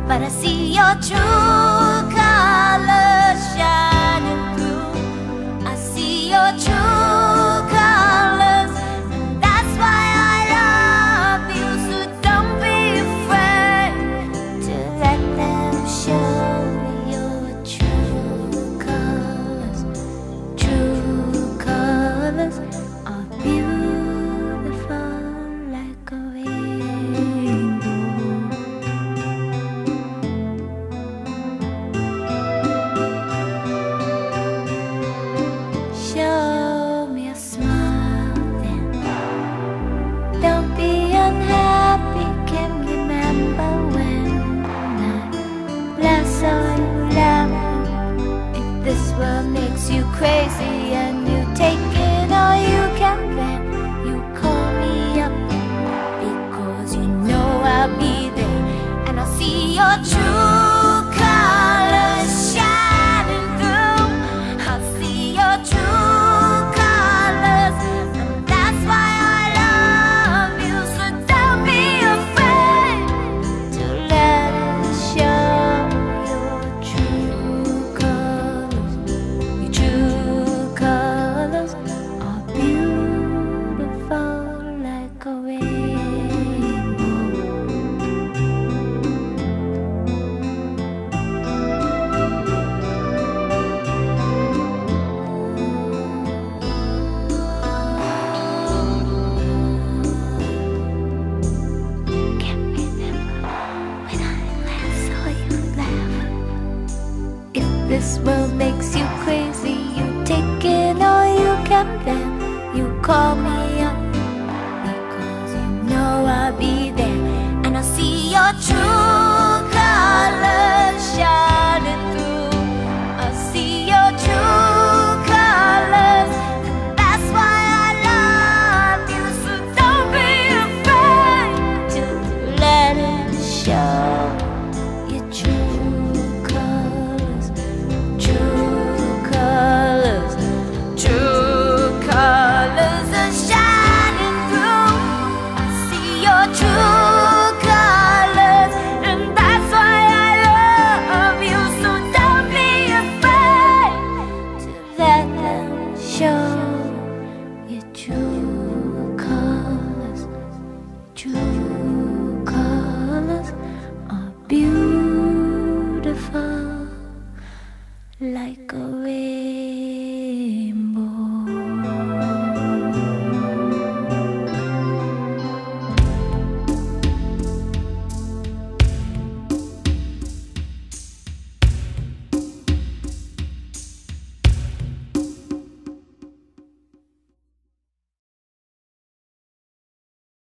but I see your true colors shining through. I see your true colors, and that's why I love you. So don't be afraid to let them show your true colors. True colors are beautiful like a rainbow. Show me a smile then. Don't be unhappy, can remember when I last saw you laughing. If this world makes you crazy and you take it all you can, then you call me up, because you know I'll be there, and I'll see your true colors shining through. I'll see your true colors, and that's why I love you. So don't be afraid to let it show your true colors. Your true colors are beautiful like a rainbow. Can't remember when I last saw you laugh. If this world makes you crazy, you take it all you can, then you call me up, because you know I'll be there, and I'll see your true colors shine.